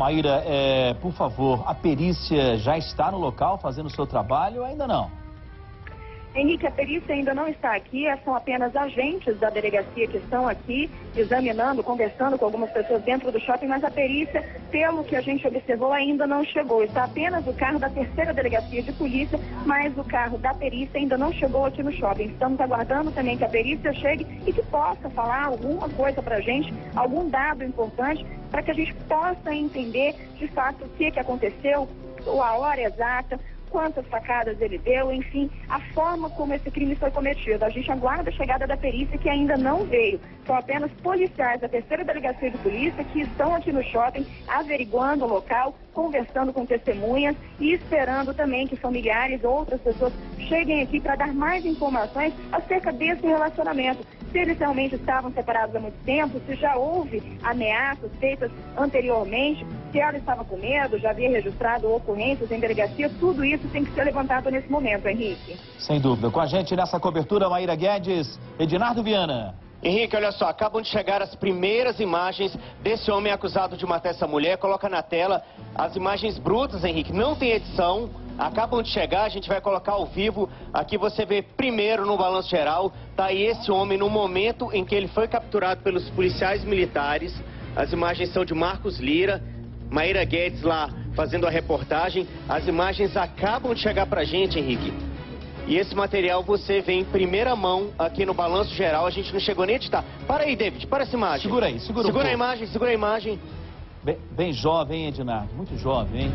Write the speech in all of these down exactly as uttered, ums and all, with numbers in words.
Maíra, é, por favor, a perícia já está no local fazendo o seu trabalho ou ainda não? Henrique, a perícia ainda não está aqui, são apenas agentes da delegacia que estão aqui examinando, conversando com algumas pessoas dentro do shopping, mas a perícia, pelo que a gente observou, ainda não chegou. Está apenas o carro da terceira delegacia de polícia, mas o carro da perícia ainda não chegou aqui no shopping. Estamos aguardando também que a perícia chegue e que possa falar alguma coisa para a gente, algum dado importante, para que a gente possa entender de fato o que, que aconteceu, a hora exata, quantas facadas ele deu, enfim, a forma como esse crime foi cometido. A gente aguarda a chegada da perícia que ainda não veio. São apenas policiais da terceira delegacia de polícia que estão aqui no shopping averiguando o local, conversando com testemunhas e esperando também que familiares ou outras pessoas cheguem aqui para dar mais informações acerca desse relacionamento. Se eles realmente estavam separados há muito tempo, se já houve ameaças feitas anteriormente, se ela estava com medo, já havia registrado ocorrências em delegacia, tudo isso tem que ser levantado nesse momento, Henrique. Sem dúvida. Com a gente nessa cobertura, Maíra Guedes, Edinardo Viana. Henrique, olha só, acabam de chegar as primeiras imagens desse homem acusado de matar essa mulher. Coloca na tela as imagens brutas, Henrique, não tem edição. Acabam de chegar, a gente vai colocar ao vivo. Aqui você vê primeiro no balanço geral, tá aí esse homem no momento em que ele foi capturado pelos policiais militares. As imagens são de Marcos Lira, Maíra Guedes lá fazendo a reportagem. As imagens acabam de chegar pra gente, Henrique. E esse material você vê em primeira mão aqui no balanço geral. A gente não chegou nem a editar. Para aí, David, para essa imagem. Segura aí, segura Segura um a imagem, segura a imagem. Bem, bem jovem, hein, Edinardo? Muito jovem, hein?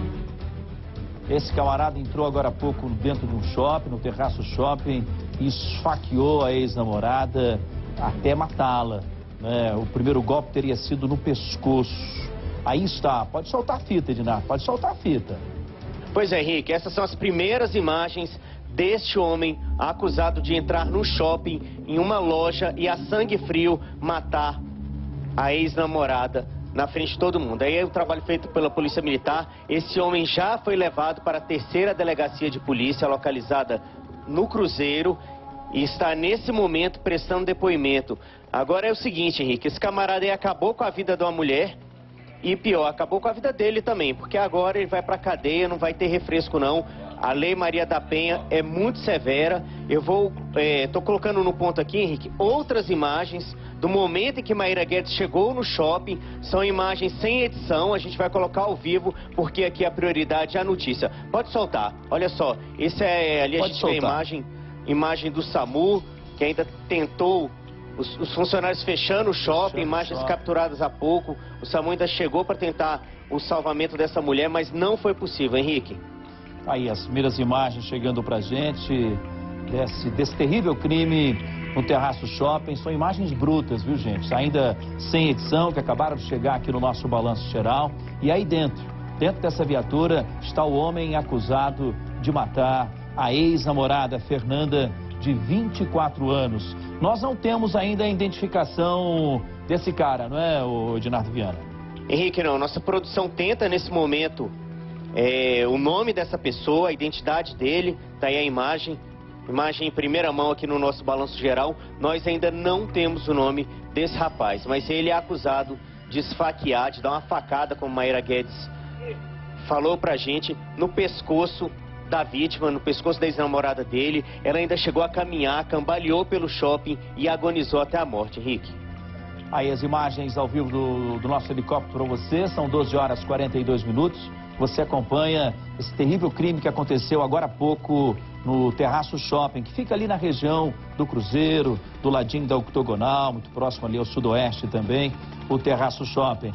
Esse camarada entrou agora há pouco dentro de um shopping, no Terraço Shopping, e esfaqueou a ex-namorada até matá-la, né? O primeiro golpe teria sido no pescoço. Aí está. Pode soltar a fita, Edinardo. Pode soltar a fita. Pois é, Henrique. Essas são as primeiras imagens deste homem acusado de entrar no shopping, em uma loja, e a sangue frio matar a ex-namorada na frente de todo mundo. Aí é o trabalho feito pela Polícia Militar. Esse homem já foi levado para a terceira delegacia de polícia, localizada no Cruzeiro, e está nesse momento prestando depoimento. Agora é o seguinte, Henrique, esse camarada aí acabou com a vida de uma mulher, e pior, acabou com a vida dele também, porque agora ele vai para a cadeia, não vai ter refresco não. A Lei Maria da Penha é muito severa. Eu vou, é, tô colocando no ponto aqui, Henrique, outras imagens do momento em que Maíra Guedes chegou no shopping. São imagens sem edição, a gente vai colocar ao vivo, porque aqui a prioridade é a notícia. Pode soltar, olha só, esse é, ali a Pode gente soltar. vê a imagem, imagem do SAMU, que ainda tentou, os, os funcionários fechando o shopping, Fechando imagens o shopping. capturadas há pouco. O SAMU ainda chegou para tentar o salvamento dessa mulher, mas não foi possível, Henrique. Aí as primeiras imagens chegando pra gente desse, desse terrível crime no Terraço Shopping. São imagens brutas, viu, gente? Ainda sem edição, que acabaram de chegar aqui no nosso balanço geral. E aí dentro, dentro dessa viatura, está o homem acusado de matar a ex-namorada Fernanda, de vinte e quatro anos. Nós não temos ainda a identificação desse cara, não é, o Edinardo Viana? Henrique, não. Nossa produção tenta nesse momento é, o nome dessa pessoa, a identidade dele. Tá aí a imagem, imagem em primeira mão aqui no nosso balanço geral. Nós ainda não temos o nome desse rapaz, mas ele é acusado de esfaquear, de dar uma facada, como Maíra Guedes falou pra gente, no pescoço da vítima, no pescoço da ex-namorada dele. Ela ainda chegou a caminhar, cambaleou pelo shopping e agonizou até a morte, Henrique. Aí as imagens ao vivo do, do nosso helicóptero para você, são doze horas e quarenta e dois minutos. Você acompanha esse terrível crime que aconteceu agora há pouco no Terraço Shopping, que fica ali na região do Cruzeiro, do ladinho da Octogonal, muito próximo ali ao sudoeste também, o Terraço Shopping.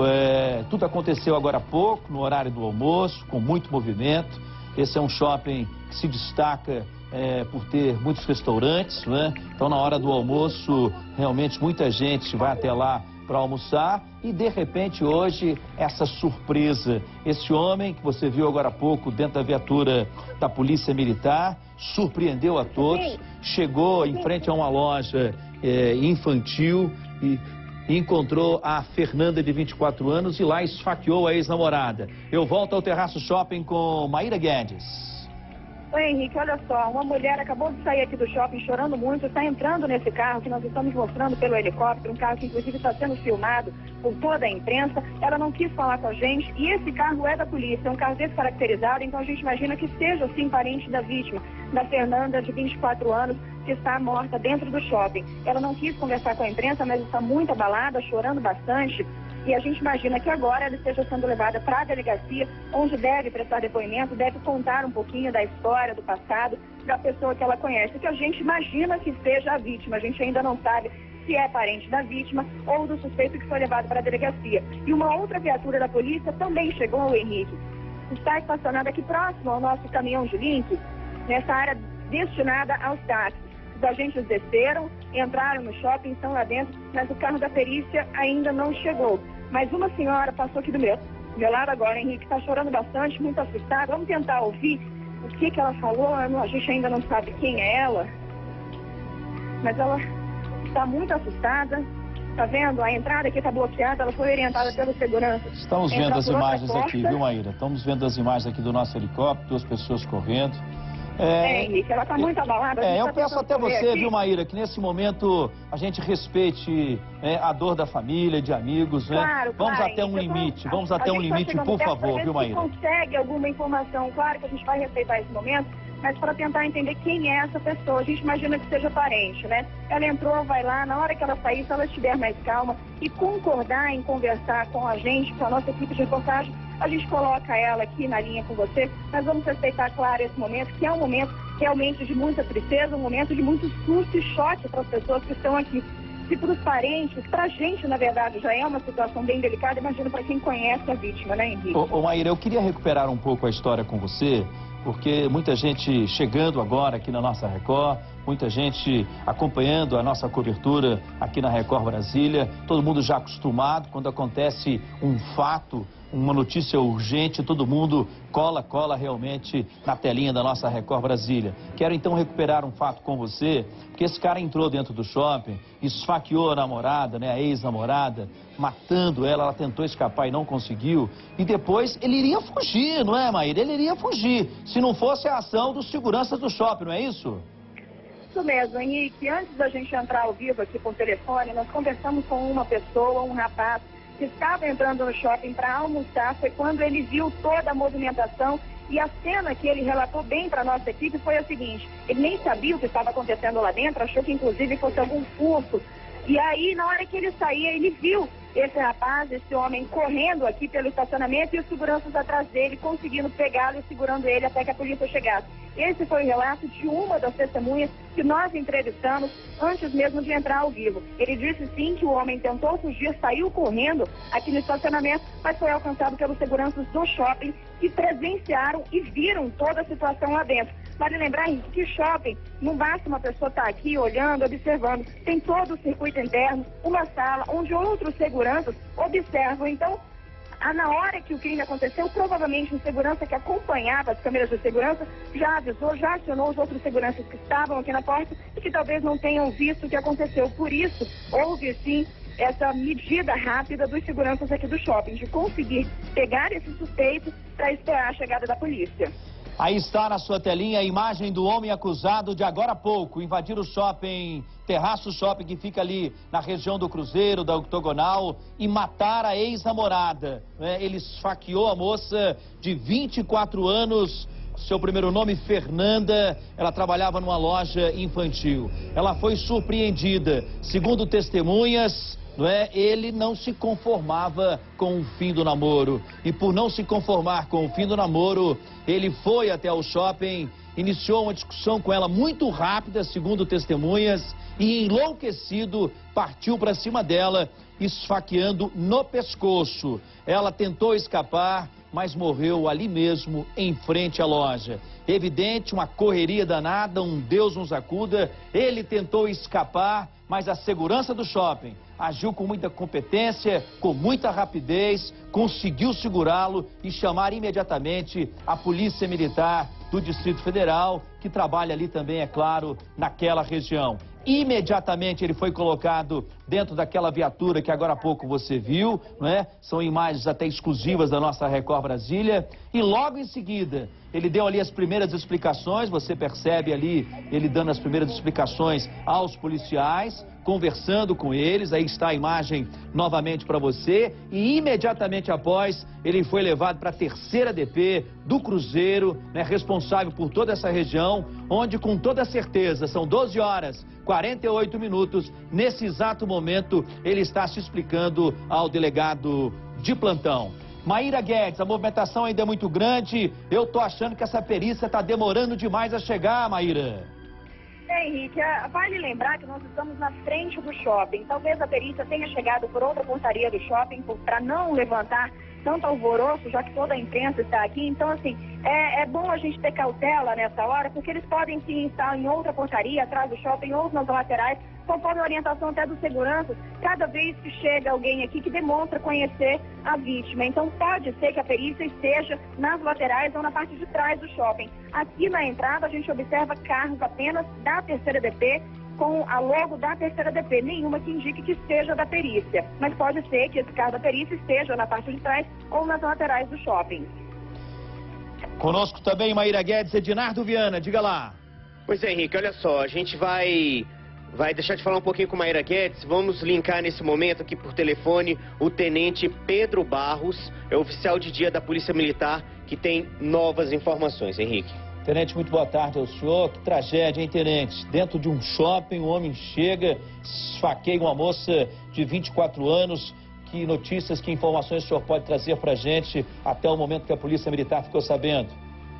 É, tudo aconteceu agora há pouco, no horário do almoço, com muito movimento. Esse é um shopping que se destaca é, por ter muitos restaurantes, né? Então, na hora do almoço, realmente muita gente vai até lá para almoçar. E, de repente, hoje, essa surpresa. Esse homem que você viu agora há pouco dentro da viatura da Polícia Militar surpreendeu a todos. Chegou em frente a uma loja é, infantil e encontrou a Fernanda, de vinte e quatro anos, e lá esfaqueou a ex-namorada. Eu volto ao Terraço Shopping com Maíra Guedes. Oi, Henrique, olha só, uma mulher acabou de sair aqui do shopping chorando muito, está entrando nesse carro que nós estamos mostrando pelo helicóptero, um carro que inclusive está sendo filmado por toda a imprensa. Ela não quis falar com a gente e esse carro é da polícia, é um carro descaracterizado, então a gente imagina que seja sim parente da vítima, da Fernanda, de vinte e quatro anos, que está morta dentro do shopping. Ela não quis conversar com a imprensa, mas está muito abalada, chorando bastante. E a gente imagina que agora ela esteja sendo levada para a delegacia, onde deve prestar depoimento, deve contar um pouquinho da história, do passado, da pessoa que ela conhece, que a gente imagina que seja a vítima. A gente ainda não sabe se é parente da vítima ou do suspeito que foi levado para a delegacia. E uma outra viatura da polícia também chegou, Henrique. Está estacionada aqui próximo ao nosso caminhão de limpo, nessa área destinada aos táxis. Os agentes desceram, entraram no shopping, estão lá dentro, mas o carro da perícia ainda não chegou. Mas uma senhora passou aqui do meu, meu lado agora, Henrique, está chorando bastante, muito assustada. Vamos tentar ouvir o que, que ela falou. A gente ainda não sabe quem é ela, mas ela está muito assustada. Está vendo? A entrada aqui está bloqueada, ela foi orientada pelo segurança. Estamos vendo as imagens aqui, viu, Maíra? Estamos vendo as imagens aqui do nosso helicóptero, duas pessoas correndo. É, é, Henrique, ela está muito abalada. É, eu tá peço até você, aqui. viu, Maíra, que nesse momento a gente respeite é, a dor da família, de amigos, né? Claro, vamos claro, até um Henrique, limite, a, vamos a até um limite, tá por favor, viu, Maíra? Se consegue alguma informação, claro que a gente vai respeitar esse momento, mas para tentar entender quem é essa pessoa. A gente imagina que seja parente, né? Ela entrou, vai lá, na hora que ela sair, se ela estiver mais calma e concordar em conversar com a gente, com a nossa equipe de reportagem, a gente coloca ela aqui na linha com você. Nós vamos respeitar, claro, esse momento, que é um momento realmente de muita tristeza, um momento de muito susto e choque para as pessoas que estão aqui. Se para os parentes, para a gente, na verdade, já é uma situação bem delicada, imagina para quem conhece a vítima, né, Henrique? Ô, ô, Maíra, eu queria recuperar um pouco a história com você, porque muita gente chegando agora aqui na nossa Record, muita gente acompanhando a nossa cobertura aqui na Record Brasília, todo mundo já acostumado, quando acontece um fato, uma notícia urgente, todo mundo cola, cola realmente na telinha da nossa Record Brasília. Quero então recuperar um fato com você, porque esse cara entrou dentro do shopping, esfaqueou a namorada, né, a ex-namorada, matando ela, ela tentou escapar e não conseguiu, e depois ele iria fugir, não é, Maíra? Ele iria fugir, se não fosse a ação dos seguranças do shopping, não é isso? Isso mesmo, Henrique. Antes da gente entrar ao vivo aqui por telefone, nós conversamos com uma pessoa, um rapaz, que estava entrando no shopping para almoçar. Foi quando ele viu toda a movimentação e a cena que ele relatou bem para a nossa equipe foi a seguinte: ele nem sabia o que estava acontecendo lá dentro, achou que inclusive fosse algum furto. E aí, na hora que ele saía, ele viu esse rapaz, esse homem, correndo aqui pelo estacionamento e os seguranças atrás dele, conseguindo pegá-lo e segurando ele até que a polícia chegasse. Esse foi o relato de uma das testemunhas que nós entrevistamos antes mesmo de entrar ao vivo. Ele disse sim que o homem tentou fugir, saiu correndo aqui no estacionamento, mas foi alcançado pelos seguranças do shopping que presenciaram e viram toda a situação lá dentro. Vale lembrar, Henrique, que shopping não basta uma pessoa estar aqui olhando, observando. Tem todo o circuito interno, uma sala onde outros seguranças observam. Então, na hora que o crime aconteceu, provavelmente um segurança que acompanhava as câmeras de segurança já avisou, já acionou os outros seguranças que estavam aqui na porta e que talvez não tenham visto o que aconteceu. Por isso, houve sim essa medida rápida dos seguranças aqui do shopping, de conseguir pegar esse suspeito para esperar a chegada da polícia. Aí está na sua telinha a imagem do homem acusado de agora há pouco invadir o shopping, Terraço Shopping, que fica ali na região do Cruzeiro, da Octogonal, e matar a ex-namorada. Né? Ele esfaqueou a moça de vinte e quatro anos, seu primeiro nome Fernanda, ela trabalhava numa loja infantil. Ela foi surpreendida, segundo testemunhas, não é? Ele não se conformava com o fim do namoro. E por não se conformar com o fim do namoro, ele foi até o shopping, iniciou uma discussão com ela muito rápida, segundo testemunhas, e enlouquecido, partiu para cima dela, esfaqueando no pescoço. Ela tentou escapar, mas morreu ali mesmo, em frente à loja. Evidente, uma correria danada, um Deus nos acuda. Ele tentou escapar, mas a segurança do shopping agiu com muita competência, com muita rapidez, conseguiu segurá-lo e chamar imediatamente a Polícia Militar do Distrito Federal, que trabalha ali também, é claro, naquela região. Imediatamente ele foi colocado dentro daquela viatura que agora há pouco você viu, não é? São imagens até exclusivas da nossa Record Brasília. E logo em seguida, ele deu ali as primeiras explicações, você percebe ali ele dando as primeiras explicações aos policiais, conversando com eles, aí está a imagem novamente para você, e imediatamente após ele foi levado para a terceira D P do Cruzeiro, né, responsável por toda essa região, onde com toda certeza são doze horas e quarenta e oito minutos, nesse exato momento ele está se explicando ao delegado de plantão. Maíra Guedes, a movimentação ainda é muito grande, eu tô achando que essa perícia está demorando demais a chegar, Maíra. É, Henrique, vale lembrar que nós estamos na frente do shopping. Talvez a perícia tenha chegado por outra portaria do shopping para não levantar tanto alvoroço, já que toda a imprensa está aqui. Então, assim, é, é bom a gente ter cautela nessa hora, porque eles podem sim estar em outra portaria, atrás do shopping ou nas laterais, conforme a orientação até dos seguranças, cada vez que chega alguém aqui que demonstra conhecer a vítima. Então, pode ser que a perícia esteja nas laterais ou na parte de trás do shopping. Aqui na entrada, a gente observa carros apenas da terceira D P, com a logo da terceira D P, nenhuma que indique que seja da perícia. Mas pode ser que esse carro da perícia esteja na parte de trás ou nas laterais do shopping. Conosco também Maíra Guedes, Edinardo Viana, diga lá. Pois é, Henrique, olha só, a gente vai... Vai deixar de falar um pouquinho com Maíra Guedes. Vamos linkar nesse momento aqui por telefone o tenente Pedro Barros, é oficial de dia da Polícia Militar, que tem novas informações. Henrique. Tenente, muito boa tarde ao senhor. Que tragédia, hein, tenente? Dentro de um shopping, um homem chega, esfaqueia uma moça de vinte e quatro anos. Que notícias, que informações o senhor pode trazer pra gente até o momento que a Polícia Militar ficou sabendo?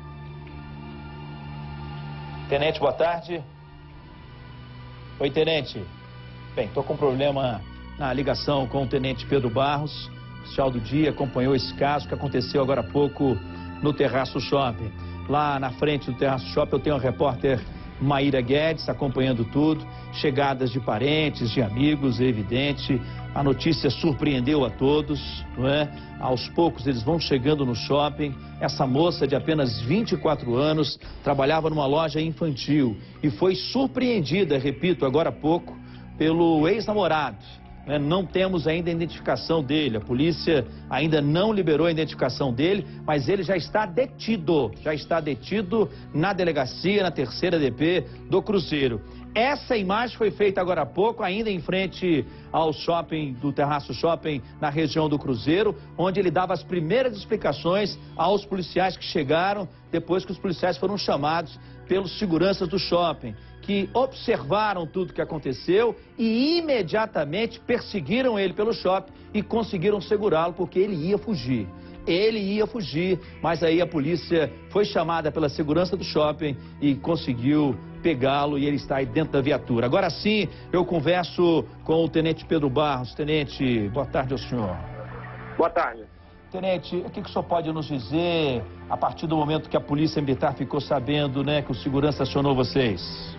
Tenente, boa tarde. Oi, tenente. Bem, estou com um problema na ligação com o tenente Pedro Barros, oficial do dia, acompanhou esse caso que aconteceu agora há pouco no Terraço Shopping. Lá na frente do Terraço Shopping eu tenho a repórter Maíra Guedes acompanhando tudo, chegadas de parentes, de amigos, é evidente. A notícia surpreendeu a todos, não é? Aos poucos eles vão chegando no shopping. Essa moça de apenas vinte e quatro anos trabalhava numa loja infantil e foi surpreendida, repito, agora há pouco, pelo ex-namorado. Né? Não temos ainda a identificação dele, a polícia ainda não liberou a identificação dele, mas ele já está detido, já está detido na delegacia, na terceira D P do Cruzeiro. Essa imagem foi feita agora há pouco, ainda em frente ao shopping, do Terraço Shopping, na região do Cruzeiro, onde ele dava as primeiras explicações aos policiais que chegaram, depois que os policiais foram chamados pelos seguranças do shopping, que observaram tudo que aconteceu e imediatamente perseguiram ele pelo shopping e conseguiram segurá-lo porque ele ia fugir. Ele ia fugir, mas aí a polícia foi chamada pela segurança do shopping e conseguiu pegá-lo e ele está aí dentro da viatura. Agora sim, eu converso com o tenente Pedro Barros. Tenente, boa tarde ao senhor. Boa tarde. Tenente, o que, que o senhor pode nos dizer a partir do momento que a Polícia Militar ficou sabendo, né, que o segurança acionou vocês?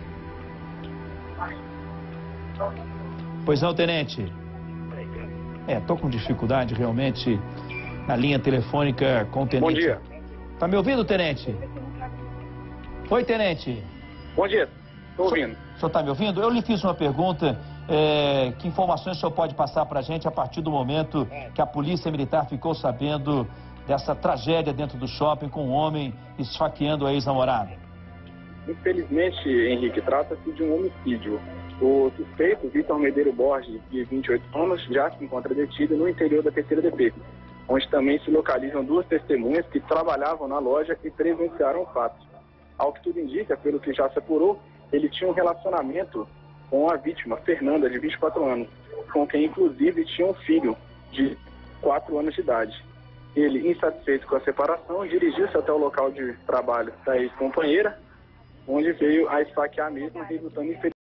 Pois não, tenente? É, tô com dificuldade realmente na linha telefônica com o tenente. Bom dia. Tá me ouvindo, tenente? Oi, tenente. Bom dia, estou ouvindo. O senhor está me ouvindo? Eu lhe fiz uma pergunta, é, que informações o senhor pode passar para a gente a partir do momento que a Polícia Militar ficou sabendo dessa tragédia dentro do shopping com um homem esfaqueando a ex-namorada? Infelizmente, Henrique, trata-se de um homicídio. O suspeito, Vitor Medeiros Borges, de vinte e oito anos, já se encontra detido no interior da terceira D P, onde também se localizam duas testemunhas que trabalhavam na loja e presenciaram o fato. Ao que tudo indica, pelo que já se apurou, ele tinha um relacionamento com a vítima, Fernanda, de vinte e quatro anos, com quem inclusive tinha um filho de quatro anos de idade. Ele, insatisfeito com a separação, dirigiu-se até o local de trabalho da ex-companheira, onde veio a esfaquear a mesma, resultando em